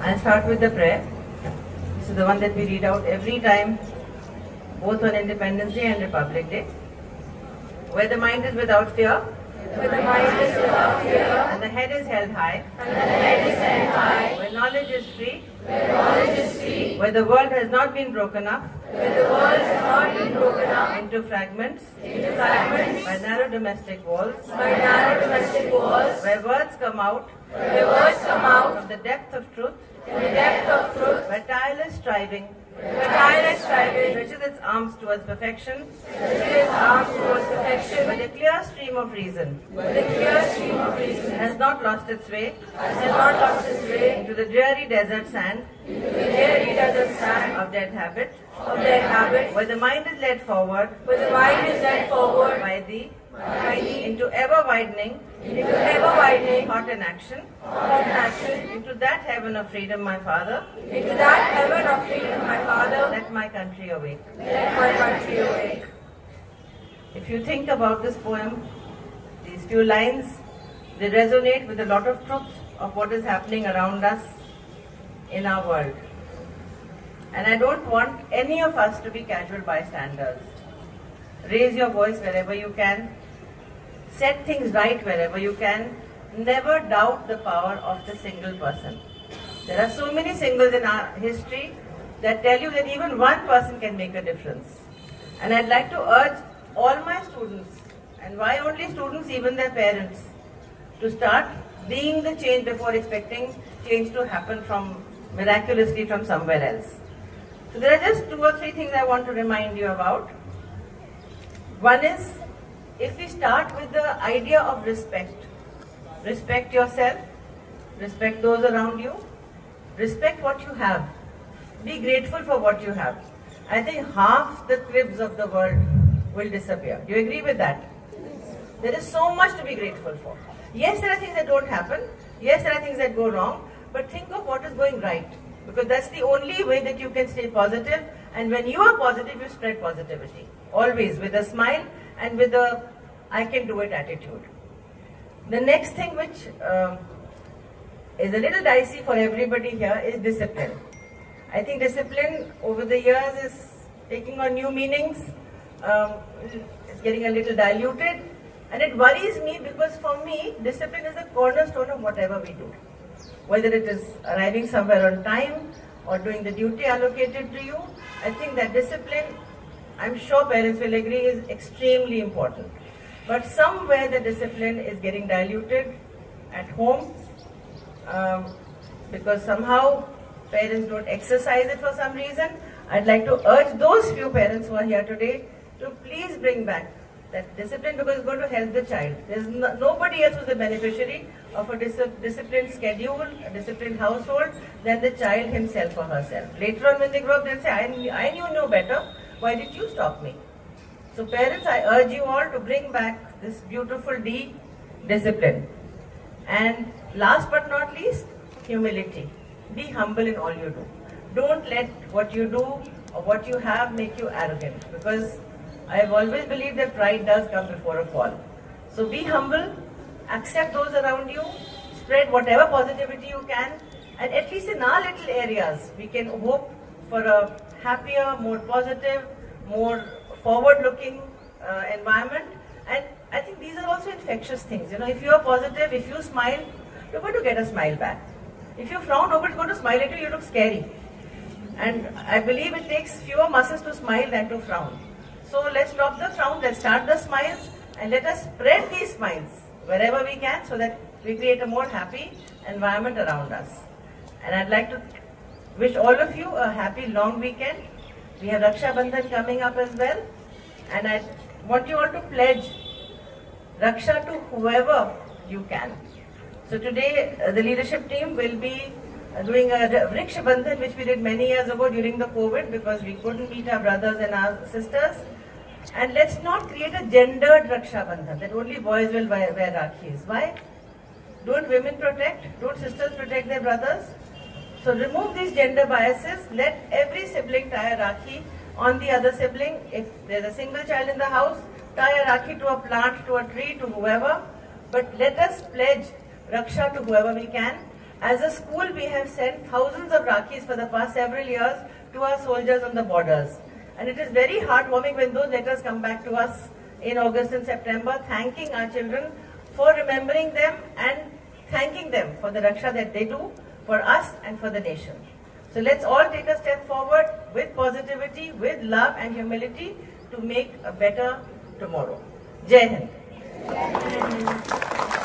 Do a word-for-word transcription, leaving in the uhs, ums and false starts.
I'll start with the prayer. This is the one that we read out every time, both on Independence Day and Republic Day. Where the mind is without fear, where the mind is without fear, and the head is held high, and the head is held high, where knowledge is free, where knowledge is free, where the world has not been broken up, where the world has not been broken up into fragments, into fragments, by narrow domestic walls, by narrow domestic walls, where words come out, where words come out from the depth of truth, in the depth of truth, where tireless striving, where tireless striving stretches its arms towards perfection, stretches its arms towards perfection, where the clear stream of reason where the clear stream of reason has not lost its way has not lost its way into the dreary desert sand into the dreary desert sand of dead habit, of their habit, where the mind is led forward where the mind is led forward by thee by thee into ever widening into ever widening thought and action, thought and action, into that heaven of freedom, my Father, into that heaven of freedom, my Father, let my country awake. let my country awake. If you think about this poem, these few lines, they resonate with a lot of truth of what is happening around us in our world. And I don't want any of us to be casual bystanders. Raise your voice wherever you can. Set things right wherever you can. Never doubt the power of the single person. There are so many singles in our history that tell you that even one person can make a difference. And I'd like to urge all my students, and why only students, even their parents, to start being the change before expecting change to happen from miraculously from somewhere else. So there are just two or three things I want to remind you about. One is, if we start with the idea of respect, respect yourself, respect those around you, respect what you have, be grateful for what you have. I think half the cribs of the world will disappear. Do you agree with that? There is so much to be grateful for. Yes, there are things that don't happen. Yes, there are things that go wrong. But think of what is going right. Because that's the only way that you can stay positive. And when you are positive, you spread positivity. Always with a smile and with a I can do it attitude. The next thing which um, is a little dicey for everybody here is discipline. I think discipline over the years is taking on new meanings. Um, it's getting a little diluted. And it worries me because for me, discipline is the cornerstone of whatever we do. Whether it is arriving somewhere on time or doing the duty allocated to you, I think that discipline, I'm sure parents will agree, is extremely important. But somewhere the discipline is getting diluted at home um, because somehow parents don't exercise it for some reason. I'd like to urge those few parents who are here today to please bring back that discipline, because it's going to help the child. There's no, nobody else who's the beneficiary of a dis disciplined schedule, a disciplined household, than the child himself or herself. Later on when they grow up, they'll say, I, knew, I knew no better, why did you stop me? So parents, I urge you all to bring back this beautiful D, discipline. And last but not least, humility. Be humble in all you do. Don't let what you do or what you have make you arrogant, because I have always believed that pride does come before a fall. So be humble, accept those around you, spread whatever positivity you can, and at least in our little areas, we can hope for a happier, more positive, more forward-looking uh, environment. And I think these are also infectious things. You know, if you are positive, if you smile, you're going to get a smile back. If you frown, nobody's going to smile at you, you look scary. And I believe it takes fewer muscles to smile than to frown. So let's stop the frown, let's start the smiles, and let us spread these smiles wherever we can so that we create a more happy environment around us. And I'd like to wish all of you a happy long weekend. We have Raksha Bandhan coming up as well. And I want you all to pledge Raksha to whoever you can. So today uh, the leadership team will be uh, doing a Vriksha Bandhan, which we did many years ago during the COVID, because we couldn't meet our brothers and our sisters. And let's not create a gendered Raksha Bandhan, that only boys will wear, wear Rakhis. Why? Don't women protect? Don't sisters protect their brothers? So remove these gender biases. Let every sibling tie a Rakhi on the other sibling. If there's a single child in the house, tie a Rakhi to a plant, to a tree, to whoever. But let us pledge Raksha to whoever we can. As a school, we have sent thousands of Rakhis for the past several years to our soldiers on the borders. And it is very heartwarming when those letters come back to us in August and September, thanking our children for remembering them and thanking them for the Raksha that they do for us and for the nation. So let's all take a step forward with positivity, with love and humility to make a better tomorrow. Jai Hind.